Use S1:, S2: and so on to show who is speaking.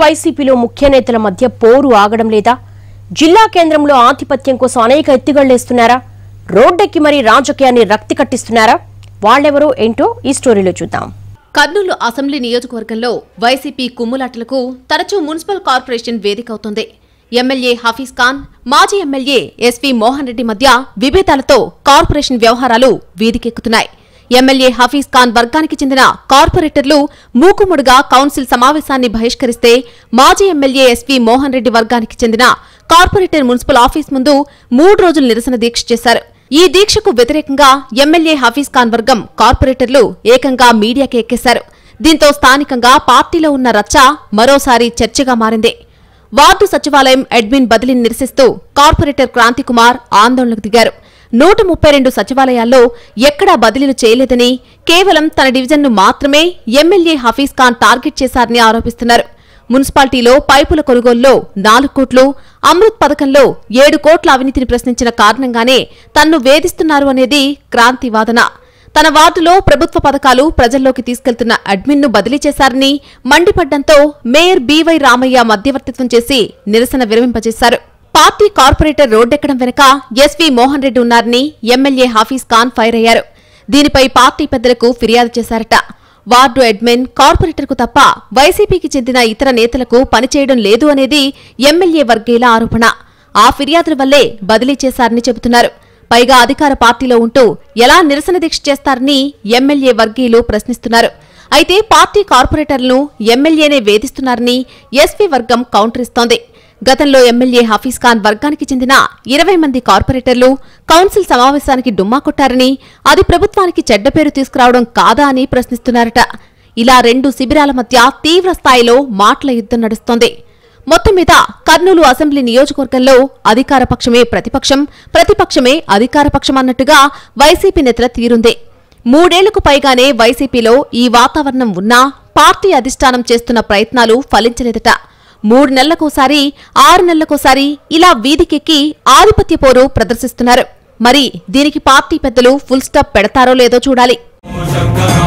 S1: వైసీపీలో ముఖ్య నేతల మధ్య పోరు ఆగడం లేదా? జిల్లా కేంద్రంలో ఆధిపత్యం కోసం అనేక ఎత్తుగళ్లేస్తున్నారా? రోడ్డెక్కి మరీ రాజకీయాన్ని రక్తి కట్టిస్తున్నారా? వాళ్ళెవరో ఏంటో ఈ స్టోరీలో చూద్దాం.
S2: కర్నూలు అసెంబ్లీ నియోజకవర్గంలో వైసీపీ కుమ్ములాటలకు తరచూ మున్సిపల్ కార్పొరేషన్ వేదికవుతోంది. ఎమ్మెల్యే హఫీజ్ ఖాన్, మాజీ ఎమ్మెల్యే ఎస్వి మోహన్ రెడ్డి మధ్య విభేదాలతో కార్పొరేషన్ వ్యవహారాలు వీధికెక్కుతున్నాయి. ఎమ్మెల్యే హఫీజ్ ఖాన్ వర్గానికి చెందిన కార్పొరేటర్లు మూకుముడుగా కౌన్సిల్ సమావేశాన్ని బహిష్కరిస్తే, మాజీ ఎమ్మెల్యే ఎస్వి మోహన్ రెడ్డి వర్గానికి చెందిన కార్పొరేటర్ మున్సిపల్ ఆఫీస్ ముందు 3 రోజులు నిరసన దీక్ష చేశారు. ఈ దీక్షకు వ్యతిరేకంగా ఎమ్మెల్యే హఫీజ్ ఖాన్ వర్గం కార్పొరేటర్లు ఏకంగా మీడియాకి ఎక్కేశారు. దీంతో స్థానికంగా పార్టీలో ఉన్న రచ్చ మరోసారి చర్చగా మారింది. వార్డు సచివాలయం అడ్మిన్ బదిలీని నిరసిస్తూ కార్పొరేటర్ క్రాంతికుమార్ ఆందోళనకు దిగారు. 132 సచివాలయాల్లో ఎక్కడా బదిలీలు చేయలేదని, కేవలం తన డివిజన్ను మాత్రమే ఎమ్మెల్యే హఫీజ్ ఖాన్ టార్గెట్ చేశారని ఆరోపిస్తున్నారు. మున్సిపాలిటీలో పైపుల కొనుగోలులో 4 కోట్లు, అమృత్ పథకంలో 7 కోట్ల అవినీతిని ప్రశ్నించిన కారణంగానే తన్ను వేధిస్తున్నారు అనేది క్రాంతి వాదన. తన వార్డులో ప్రభుత్వ పథకాలు ప్రజల్లోకి తీసుకెళ్తున్న అడ్మిన్ను బదిలీ చేశారని మండిపడ్డంతో మేయర్ బీవై రామయ్య మధ్యవర్తిత్వం చేసి నిరసన విరమింపజేశారు. పార్టీ కార్పొరేటర్ రోడ్డెక్కడం వెనుక ఎస్వి మోహన్ రెడ్డి ఉన్నారని ఎమ్మెల్యే హఫీజ్ ఖాన్ ఫైర్ అయ్యారు. దీనిపై పార్టీ పెద్దలకు ఫిర్యాదు చేశారట. వార్డు అడ్మిన్ కార్పొరేటర్కు తప్ప వైసీపీకి చెందిన ఇతర నేతలకు పనిచేయడం లేదు అనేది ఎమ్మెల్యే వర్గీయుల ఆరోపణ. ఆ ఫిర్యాదుల వల్లే బదిలీ చేశారని చెబుతున్నారు. పైగా అధికార పార్టీలో ఉంటూ ఎలా నిరసన దీక్ష చేస్తారని ఎమ్మెల్యే వర్గీయులు ప్రశ్నిస్తున్నారు. అయితే పార్టీ కార్పొరేటర్లను ఎమ్మెల్యేనే వేధిస్తున్నారని ఎస్పీ వర్గం కౌంటర్ ఇస్తోంది. గతంలో ఎమ్మెల్యే హఫీజ్ ఖాన్ వర్గానికి చెందిన 20 మంది కార్పొరేటర్లు కౌన్సిల్ సమావేశానికి డుమ్మా కొట్టారని, అది ప్రభుత్వానికి చెడ్డ పేరు తీసుకురావడం కాదా అని ప్రశ్నిస్తున్నారట. ఇలా 2 శిబిరాల మధ్య తీవ్ర స్థాయిలో మాటల యుద్ధం నడుస్తోంది. మొత్తం మీద కర్నూలు అసెంబ్లీ నియోజకవర్గంలో అధికార పక్షమే ప్రతిపక్షం, ప్రతిపక్షమే అధికారపక్షం అన్నట్టుగా వైసీపీ నేతల తీరుంది. 3 ఏళ్లకు పైగానే వైసీపీలో ఈ వాతావరణం ఉన్నా పార్టీ అధిష్టానం చేస్తున్న ప్రయత్నాలు ఫలించలేదట. 3 నెలలకోసారి, 6 నెలలకోసారి ఇలా వీధికెక్కి ఆధిపత్య పోరు ప్రదర్శిస్తున్నారు. మరి దీనికి పార్టీ పెద్దలు ఫుల్ స్టాప్ పెడతారో లేదో చూడాలి.